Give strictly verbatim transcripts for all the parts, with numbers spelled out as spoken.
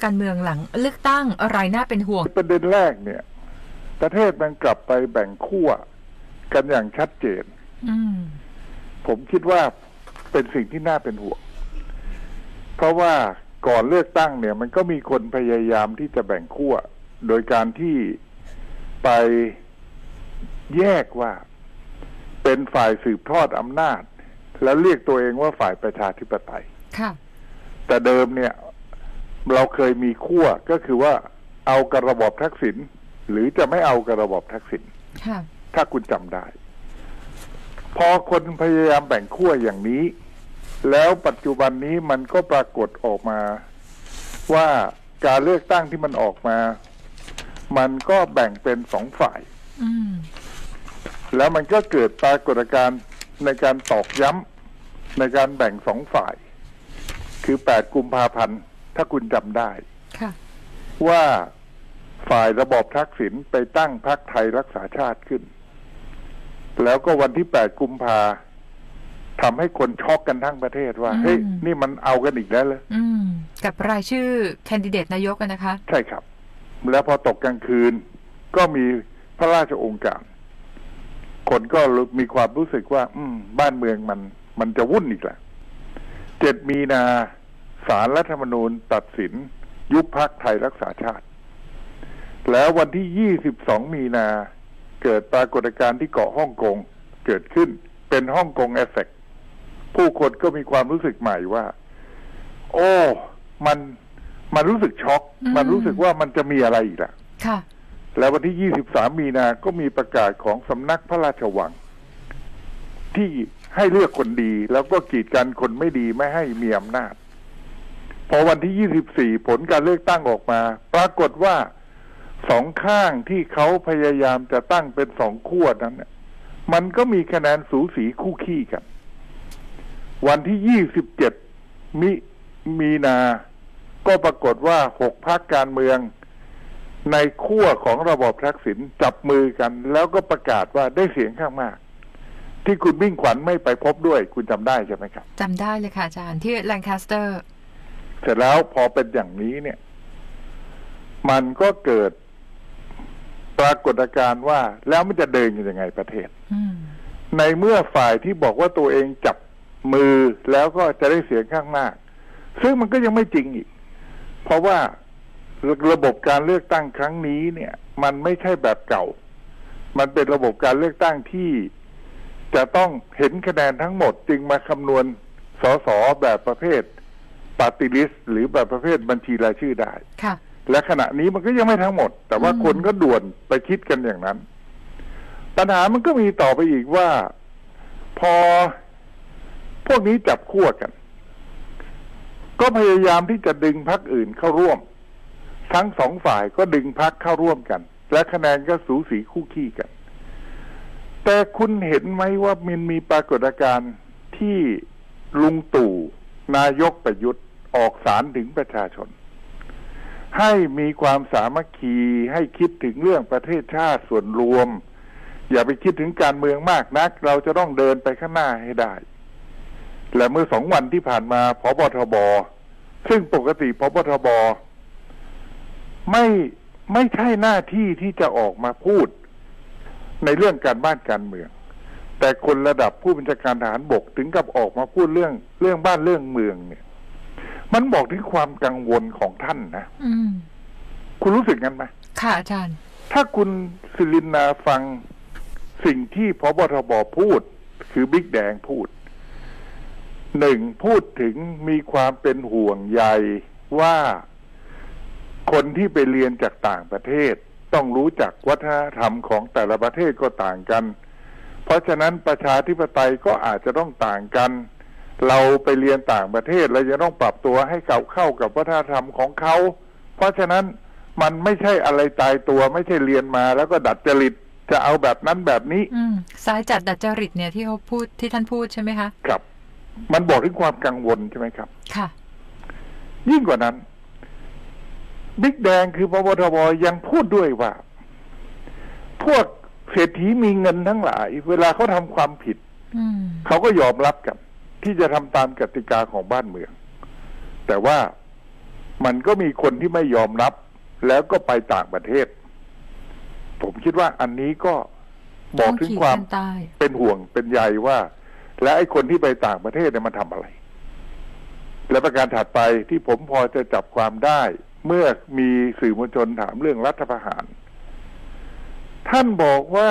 การเมืองหลังเลือกตั้งอะไรน่าเป็นห่วงประเด็นแรกเนี่ยประเทศมันกลับไปแบ่งขั้วกันอย่างชัดเจนผมคิดว่าเป็นสิ่งที่น่าเป็นห่วงเพราะว่าก่อนเลือกตั้งเนี่ยมันก็มีคนพยายามที่จะแบ่งขั้วโดยการที่ไปแยกว่าเป็นฝ่ายสืบทอดอำนาจแล้วเรียกตัวเองว่าฝ่ายประชาธิปไตยค่ะแต่เดิมเนี่ยเราเคยมีขั้วก็คือว่าเอากับระบอบทักษิณหรือจะไม่เอากับระบอบทักษิณถ้าคุณจำได้พอคนพยายามแบ่งขั้วอย่างนี้แล้วปัจจุบันนี้มันก็ปรากฏออกมาว่าการเลือกตั้งที่มันออกมามันก็แบ่งเป็นสองฝ่ายแล้วมันก็เกิดปรากฏการณ์ในการตอกย้ำในการแบ่งสองฝ่ายคือแปดกุมภาพันธ์ถ้าคุณจำได้ว่าฝ่ายระบอบทักษิณไปตั้งพรรคไทยรักษาชาติขึ้นแล้วก็วันที่แปดกุมภาทำให้คนช็อกกันทั้งประเทศว่าเฮ้ยนี่มันเอากันอีกแล้วเลยกับรายชื่อแคนดิเดตนายกกันนะคะใช่ครับแล้วพอตกกลางคืนก็มีพระราชโองการคนก็มีความรู้สึกว่าอืมบ้านเมืองมันมันจะวุ่นอีกแล้วเจ็ดมีนาศาลรัฐธรรมนูญตัดสินยุบพรรคไทยรักษาชาติแล้ววันที่ยี่สิบสองมีนาเกิดปรากฏการณ์ที่เกาะฮ่องกงเกิดขึ้นเป็นฮ่องกงเอฟเฟกต์ผู้คนก็มีความรู้สึกใหม่ว่าโอ้มันมันรู้สึกช็อกมันรู้สึกว่ามันจะมีอะไรอีกล่ะค่ะแล้ววันที่ยี่สิบสามมีนาก็มีประกาศของสำนักพระราชวังที่ให้เลือกคนดีแล้วก็กีดกันคนไม่ดีไม่ให้มีอำนาจพอวันที่ยี่สิบสี่ผลการเลือกตั้งออกมาปรากฏว่าสองข้างที่เขาพยายามจะตั้งเป็นสองขั้วนั้นมันก็มีคะแนนสูสีคู่ขี้กันวันที่ยี่สิบเจ็ดมิมีนาก็ปรากฏว่าหกพรรคการเมืองในขั้วของระบอบทักษิณจับมือกันแล้วก็ประกาศว่าได้เสียงข้างมากที่คุณมิ่งขวัญไม่ไปพบด้วยคุณจำได้ใช่ไหมครับจำได้เลยค่ะอาจารย์ที่แลนคาสเตอร์เสร็จแล้วพอเป็นอย่างนี้เนี่ยมันก็เกิดปรากฏการณ์ว่าแล้วมันจะเดินยังไงประเทศในเมื่อฝ่ายที่บอกว่าตัวเองจับมือแล้วก็จะได้เสียงข้างมากซึ่งมันก็ยังไม่จริงอีกเพราะว่าระบบการเลือกตั้งครั้งนี้เนี่ยมันไม่ใช่แบบเก่ามันเป็นระบบการเลือกตั้งที่จะต้องเห็นคะแนนทั้งหมดจึงมาคำนวณสสแบบประเภทปาร์ตี้ลิสต์หรือแบบประเภทบัญชีรายชื่อได้และขณะนี้มันก็ยังไม่ทั้งหมดแต่ว่าคนก็ด่วนไปคิดกันอย่างนั้นปัญหามันก็มีต่อไปอีกว่าพอพวกนี้จับขั้วกันก็พยายามที่จะดึงพรรคอื่นเข้าร่วมทั้งสองฝ่ายก็ดึงพรรคเข้าร่วมกันและคะแนนก็สูสีคู่ขี้กันแต่คุณเห็นไหมว่ามันมีปรากฏการณ์ที่ลุงตู่นายกประยุทธ์ออกสารถึงประชาชนให้มีความสามัคคีให้คิดถึงเรื่องประเทศชาติส่วนรวมอย่าไปคิดถึงการเมืองมากนักเราจะต้องเดินไปข้างหน้าให้ได้และเมื่อสองวันที่ผ่านมาผบทบซึ่งปกติผบทบไม่ไม่ใช่หน้าที่ที่จะออกมาพูดในเรื่องการบ้านการเมืองแต่คนระดับผู้บัญชาการทหารบกถึงกับออกมาพูดเรื่องเรื่องบ้านเรื่องเมืองเนี่ยมันบอกถึงความกังวลของท่านนะคุณรู้สึกงั้นไหมค่ะอาจารย์ถ้าคุณศิรินนาฟังสิ่งที่ผบทบพูดคือบิ๊กแดงพูดหนึ่งพูดถึงมีความเป็นห่วงใยว่าคนที่ไปเรียนจากต่างประเทศต้องรู้จักวัฒนธรรมของแต่ละประเทศก็ต่างกันเพราะฉะนั้นประชาธิปไตยก็อาจจะต้องต่างกันเราไปเรียนต่างประเทศเราจะต้องปรับตัวให้เข้าเข้ากับวัฒนธรรมของเขาเพราะฉะนั้นมันไม่ใช่อะไรตายตัวไม่ใช่เรียนมาแล้วก็ดัดจริตจะเอาแบบนั้นแบบนี้สายจัดดัดจริตเนี่ยที่เขาพูดที่ท่านพูดใช่ไหมคะครับมันบอกถึงความกังวลใช่ไหมครับค่ะยิ่งกว่านั้นบิ๊กแดงคือผบทบยังพูดด้วยว่าพวกเศรษฐีมีเงินทั้งหลายเวลาเขาทำความผิดเขาก็ยอมรับกันที่จะทำตามกติกาของบ้านเมืองแต่ว่ามันก็มีคนที่ไม่ยอมรับแล้วก็ไปต่างประเทศผมคิดว่าอันนี้ก็บอกถึงความเป็นห่วงเป็นใยว่าและไอ้คนที่ไปต่างประเทศเนี่ยมันทำอะไรและประการถัดไปที่ผมพอจะจับความได้เมื่อมีสื่อมวลชนถามเรื่องรัฐประหารท่านบอกว่า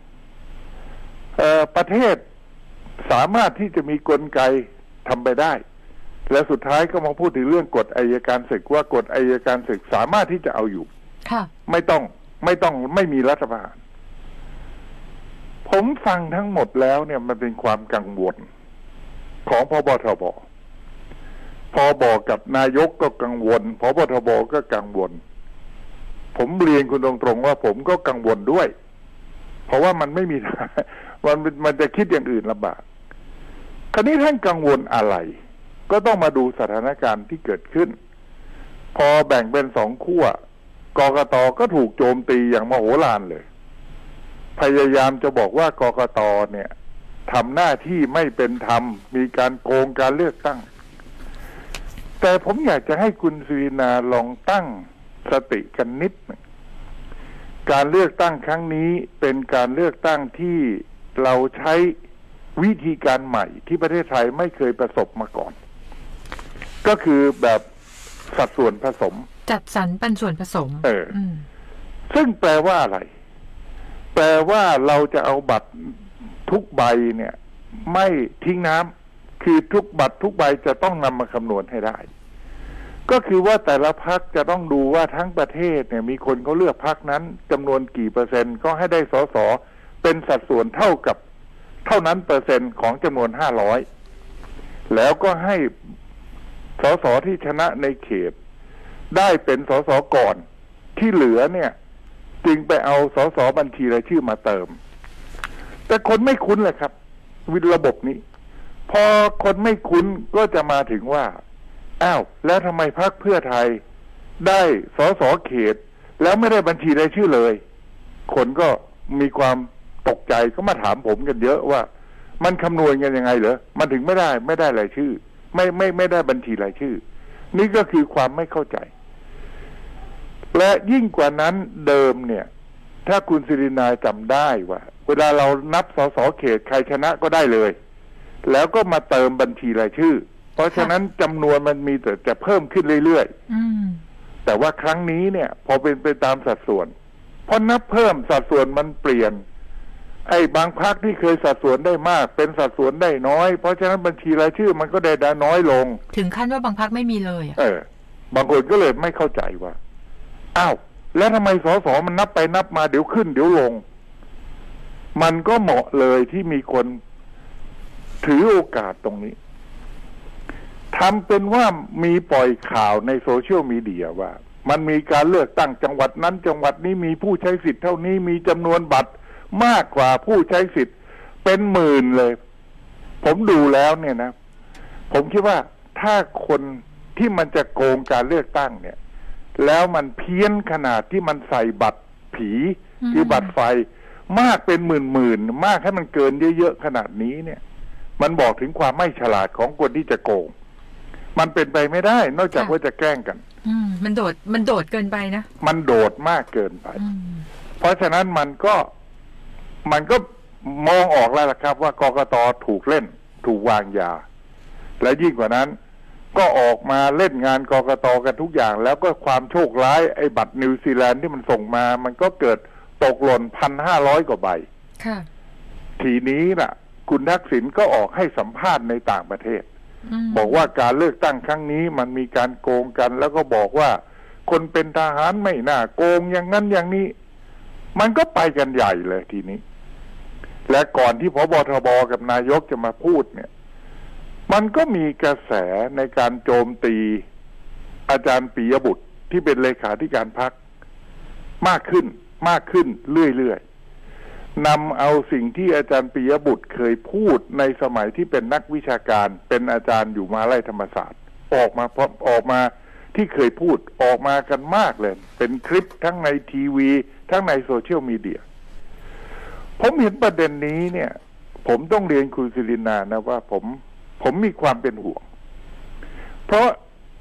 ประเทศสามารถที่จะมีกลไกทำไปได้และสุดท้ายก็มาพูดถึงเรื่องกฎอัยการศึกว่ากฎอัยการศึกสามารถที่จะเอาอยู่ไม่ต้องไม่ต้องไม่มีรัฐประหารผมฟังทั้งหมดแล้วเนี่ยมันเป็นความกังวลของพบทบพอบอกกับนายกก็กังวลพบทบก็กังวลผมเรียนคุณตรงๆว่าผมก็กังวลด้วยเพราะว่ามันไม่มีมันมันจะคิดอย่างอื่นลำบากคราวนี้ท่านกังวลอะไรก็ต้องมาดูสถานการณ์ที่เกิดขึ้นพอแบ่งเป็นสองขั้วกกต.ก็ถูกโจมตีอย่างมโหฬารเลยพยายามจะบอกว่ากกต.เนี่ยทำหน้าที่ไม่เป็นธรรมมีการโกงการเลือกตั้งแต่ผมอยากจะให้คุณสุวินาลองตั้งสติกันนิดหนึ่งการเลือกตั้งครั้งนี้เป็นการเลือกตั้งที่เราใช้วิธีการใหม่ที่ประเทศไทยไม่เคยประสบมาก่อนก็คือแบบสัดส่วนผสมจัดสรรปันส่วนผสมเออซึ่งแปลว่าอะไรแปลว่าเราจะเอาบัตรทุกใบเนี่ยไม่ทิ้งน้ำคือทุกบัตรทุกใบจะต้องนำมาคำนวณให้ได้ก็คือว่าแต่ละพรรคจะต้องดูว่าทั้งประเทศเนี่ยมีคนเขาเลือกพรรคนั้นจำนวนกี่เปอร์เซ็นต์ก็ให้ได้สสเป็นสัดส่วนเท่ากับเท่านั้นเปอร์เซ็นต์ของจำนวนห้าร้อยแล้วก็ให้สสที่ชนะในเขตได้เป็นสสก่อนที่เหลือเนี่ยจึงไปเอาสสบัญชีรายชื่อมาเติมแต่คนไม่คุ้นเลยครับวิธีระบบนี้พอคนไม่คุ้นก็จะมาถึงว่าอ้าวแล้วทำไมพรรคเพื่อไทยได้สสเขตแล้วไม่ได้บัญชีรายชื่อเลยคนก็มีความตกใจก็มาถามผมกันเยอะว่ามันคำนวณกันยังไงเหรอมันถึงไม่ได้ไม่ได้รายชื่อไม่ไม่ไม่ได้บัญชีรายชื่อนี่ก็คือความไม่เข้าใจและยิ่งกว่านั้นเดิมเนี่ยถ้าคุณศิรินาจำได้ว่าเวลาเรานับสสเขตใครชนะก็ได้เลยแล้วก็มาเติมบัญชีรายชื่อเพราะฉะนั้นจำนวนมันมีแต่จะเพิ่มขึ้นเรื่อยๆแต่ว่าครั้งนี้เนี่ยพอเป็นไปตามสัดส่วนพอนับเพิ่มสัดส่วนมันเปลี่ยนไอ้บางพรรคที่เคยสัดส่วนได้มากเป็นสัดส่วนได้น้อยเพราะฉะนั้นบัญชีรายชื่อมันก็ได้ได้น้อยลงถึงขั้นว่าบางพรรคไม่มีเลยเออบางคนก็เลยไม่เข้าใจว่าอ้าวแล้วทำไมสสมันนับไปนับมาเดี๋ยวขึ้นเดี๋ยวลงมันก็เหมาะเลยที่มีคนถือโอกาสตรงนี้ทำเป็นว่ามีปล่อยข่าวในโซเชียลมีเดียว่ามันมีการเลือกตั้งจังหวัดนั้นจังหวัดนี้มีผู้ใช้สิทธิ์เท่านี้มีจำนวนบัตรมากกว่าผู้ใช้สิทธิ์เป็นหมื่นเลยผมดูแล้วเนี่ยนะผมคิดว่าถ้าคนที่มันจะโกงการเลือกตั้งเนี่ยแล้วมันเพี้ยนขนาดที่มันใส่บัตรผีคือบัตรไฟมากเป็นหมื่นๆมากให้มันเกินเยอะๆขนาดนี้เนี่ยมันบอกถึงความไม่ฉลาดของคนที่จะโกงมันเป็นไปไม่ได้นอกจากว่าจะแกล้งกันอืมมันโดดมันโดดเกินไปนะมันโดดมากเกินไปเพราะฉะนั้นมันก็มันก็มองออกแล้วล่ะครับว่ากกต.ถูกเล่นถูกวางยาและยิ่งกว่านั้นก็ออกมาเล่นงานกกต.กันทุกอย่างแล้วก็ความโชคร้ายไอ้บัตรนิวซีแลนด์ที่มันส่งมามันก็เกิดตกหล่นพันห้าร้อยกว่าใบค่ะทีนี้น่ะคุณทักษิณก็ออกให้สัมภาษณ์ในต่างประเทศบอกว่าการเลือกตั้งครั้งนี้มันมีการโกงกันแล้วก็บอกว่าคนเป็นทหารไม่น่าโกงอย่างนั้นอย่างนี้มันก็ไปกันใหญ่เลยทีนี้และก่อนที่ผบ.ทบ.กับนายกจะมาพูดเนี่ยมันก็มีกระแสในการโจมตีอาจารย์ปิยบุตรที่เป็นเลขาธิการพรรคมากขึ้นมากขึ้นเรื่อยๆนำเอาสิ่งที่อาจารย์ปิยบุตรเคยพูดในสมัยที่เป็นนักวิชาการเป็นอาจารย์อยู่มหาวิทยาลัยธรรมศาสตร์ออกมาออกมาที่เคยพูดออกมากันมากเลยเป็นคลิปทั้งในทีวีทั้งในโซเชียลมีเดียผมเห็นประเด็นนี้เนี่ยผมต้องเรียนคุณศิรินานะว่าผมผมมีความเป็นห่วงเพราะ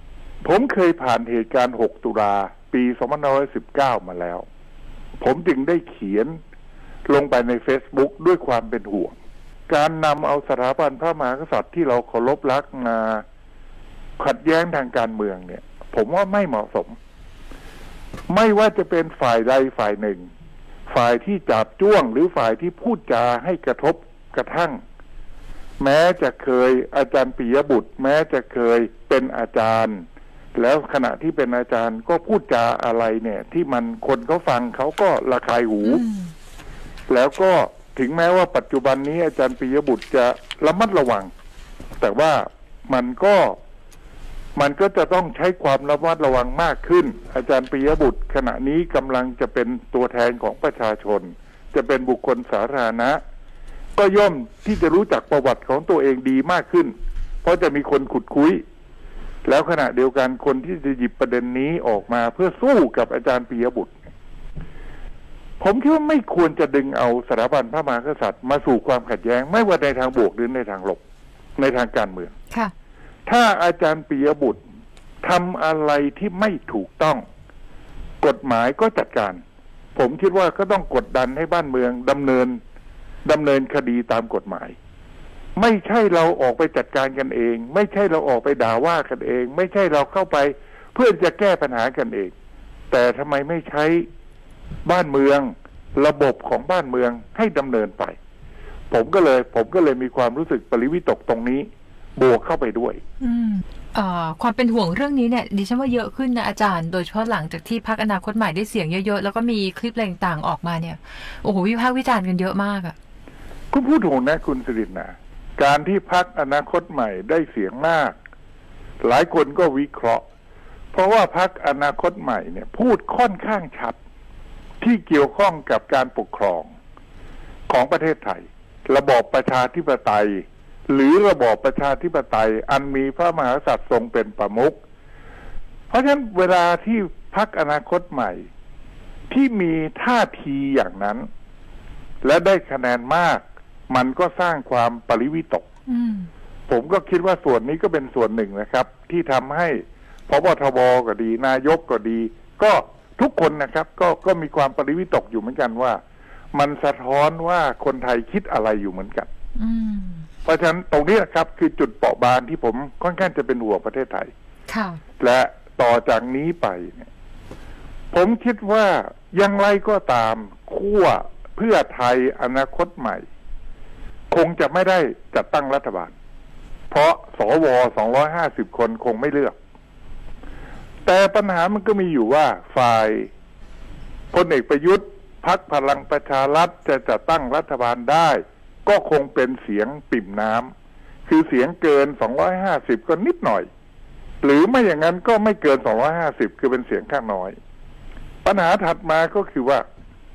ผมเคยผ่านเหตุการณ์หกตุลาปีสองพันห้าร้อยสิบเก้ามาแล้วผมจึงได้เขียนลงไปใน Facebook ด้วยความเป็นห่วงการนำเอาสถาบันพระมหากษัตริย์ที่เราเคารพรักมาขัดแย้งทางการเมืองเนี่ยผมว่าไม่เหมาะสมไม่ว่าจะเป็นฝ่ายใดฝ่ายหนึ่งฝ่ายที่จับจ้วงหรือฝ่ายที่พูดจาให้กระทบกระทั่งแม้จะเคยอาจารย์ปิยบุตรแม้จะเคยเป็นอาจารย์แล้วขณะที่เป็นอาจารย์ก็พูดจาอะไรเนี่ยที่มันคนเขาฟังเขาก็ระคายหูแล้วก็ถึงแม้ว่าปัจจุบันนี้อาจารย์ปิยบุตรจะระมัดระวังแต่ว่ามันก็มันก็จะต้องใช้ความระมัดระวังมากขึ้นอาจารย์ปิยบุตรขณะนี้กำลังจะเป็นตัวแทนของประชาชนจะเป็นบุคคลสาธารณะก็ย่อมที่จะรู้จักประวัติของตัวเองดีมากขึ้นเพราะจะมีคนขุดคุยแล้วขณะเดียวกันคนที่จะหยิบประเด็นนี้ออกมาเพื่อสู้กับอาจารย์ปิยบุตรผมคิดว่าไม่ควรจะดึงเอาสถาบันพระมหากษัตริย์มาสู่ความขัดแย้งไม่ว่าในทางบวกหรือในทางลบในทางการเมืองค่ะถ้าอาจารย์ปิยบุตรทำอะไรที่ไม่ถูกต้องกฎหมายก็จัดการผมคิดว่าก็ต้องกดดันให้บ้านเมืองดำเนินดำเนินคดีตามกฎหมายไม่ใช่เราออกไปจัดการกันเองไม่ใช่เราออกไปด่าว่ากันเองไม่ใช่เราเข้าไปเพื่อจะแก้ปัญหากันเองแต่ทำไมไม่ใช้บ้านเมืองระบบของบ้านเมืองให้ดำเนินไปผมก็เลยผมก็เลยมีความรู้สึกปริวิตกตรงนี้บวกเข้าไปด้วยอืมเอ่อความเป็นห่วงเรื่องนี้เนี่ยดิฉันว่าเยอะขึ้นนะอาจารย์โดยเฉพาะหลังจากที่พรรคอนาคตใหม่ได้เสียงเยอะๆแล้วก็มีคลิปอะไรต่างๆออกมาเนี่ยโอ้โหวิพากษ์วิจารณ์กันเยอะมากอ่ะคุณพูดถูกนะคุณสิรินาการที่พรรคอนาคตใหม่ได้เสียงมากหลายคนก็วิเคราะห์เพราะว่าพรรคอนาคตใหม่เนี่ยพูดค่อนข้างชัดที่เกี่ยวข้องกับการปกครองของประเทศไทยระบอบประชาธิปไตยหรือระบอบประชาธิปไตยอันมีพระมหากษัตริย์ทรงเป็นประมุขเพราะฉะนั้นเวลาที่พรรคอนาคตใหม่ที่มีท่าทีอย่างนั้นและได้คะแนนมากมันก็สร้างความปริวิตกผมก็คิดว่าส่วนนี้ก็เป็นส่วนหนึ่งนะครับที่ทำให้ผบ.ทบ.ก็ดีนายกก็ดีก็ทุกคนนะครับก็ก็มีความปริวิตกอยู่เหมือนกันว่ามันสะท้อนว่าคนไทยคิดอะไรอยู่เหมือนกันเพราะฉะนั้นตรงนี้นะครับคือจุดเปราะบางที่ผมค่อนข้างจะเป็นห่วงประเทศไทยและต่อจากนี้ไปเนี่ยผมคิดว่ายังไรก็ตามขั้วเพื่อไทยอนาคตใหม่คงจะไม่ได้จัดตั้งรัฐบาลเพราะสวสองร้อยห้าสิบคนคงไม่เลือกแต่ปัญหามันก็มีอยู่ว่าฝ่ายพลเอกประยุทธ์พรรคพลังประชารัฐจะจัดตั้งรัฐบาลได้ก็คงเป็นเสียงปิ่มน้ำคือเสียงเกินสองร้อยห้าสิบก็นิดหน่อยหรือไม่อย่างนั้นก็ไม่เกินสองร้อยห้าสิบคือเป็นเสียงข้างน้อยปัญหาถัดมาก็คือว่า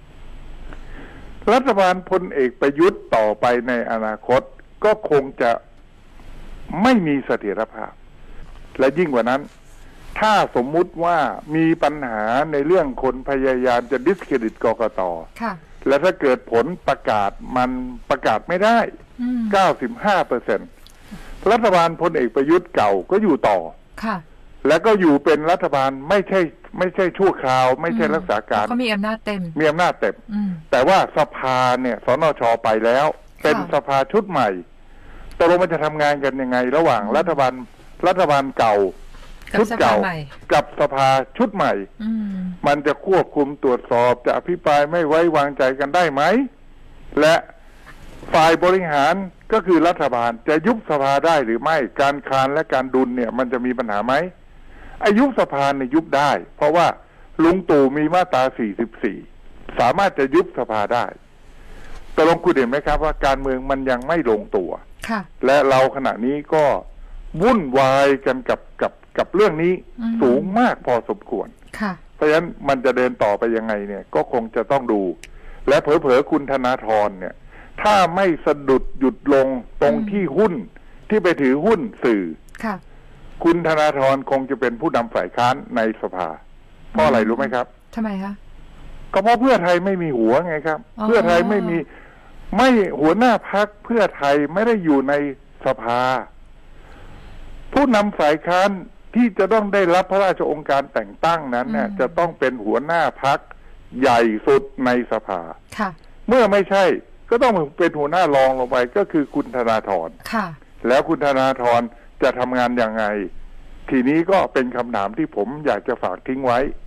รัฐบาลพลเอกประยุทธ์ต่อไปในอนาคตก็คงจะไม่มีเสถียรภาพและยิ่งกว่านั้นถ้าสมมุติว่ามีปัญหาในเรื่องคนพยายามจะดิสเครดิตกกต.และถ้าเกิดผลประกาศมันประกาศไม่ได้ เก้าสิบห้าเปอร์เซ็นต์ รัฐบาลพลเอกประยุทธ์เก่าก็อยู่ต่อแล้วก็อยู่เป็นรัฐบาลไม่ใช่ไม่ใช่ชั่วคราวไม่ใช่รักษาการเขามีอำนาจเต็มมีอำนาจเต็มแต่ว่าสภาเนี่ยสนช.ไปแล้วเป็นสภาชุดใหม่ตกลงมันจะทำงานกันยังไงระหว่างรัฐบาลรัฐบาลเก่าชุดเก่ากับสภาชุดใหม่มันจะควบคุมตรวจสอบจะอภิปรายไม่ไว้วางใจกันได้ไหมและฝ่ายบริหารก็คือรัฐบาลจะยุบสภาได้หรือไม่การคานและการดุลเนี่ยมันจะมีปัญหาไหมอายุสภาเนี่ยยุบได้เพราะว่าลุงตู่มีมาตราสี่สิบสี่สามารถจะยุบสภาได้แต่ลองคุณเห็นไหมครับว่าการเมืองมันยังไม่ลงตัวและเราขณะนี้ก็วุ่นวายกันกับกับกับเรื่องนี้สูงมากพอสมควรเพราะฉะนั้นมันจะเดินต่อไปยังไงเนี่ยก็คงจะต้องดูและเผลอๆคุณธนาธรเนี่ยถ้าไม่สะดุดหยุดลงตรงที่หุ้นที่ไปถือหุ้นสื่อคุณธนาธรคงจะเป็นผู้นำฝ่ายค้านในสภาเพราะอะไรรู้ไหมครับทำไมคะก็เพราะเพื่อไทยไม่มีหัวไงครับเพื่อไทยไม่มีไม่หัวหน้าพรรคเพื่อไทยไม่ได้อยู่ในสภาผู้นำฝ่ายค้านทที่จะต้องได้รับพระราชองค์การแต่งตั้งนั้นเนี่ยจะต้องเป็นหัวหน้าพรรคใหญ่สุดในสภาค่ะเมื่อไม่ใช่ก็ต้องเป็นหัวหน้ารองลงไปก็คือคุณธนาธรค่ะแล้วคุณธนาธรจะทำงานยังไงทีนี้ก็เป็นคำถามที่ผมอยากจะฝากทิ้งไว้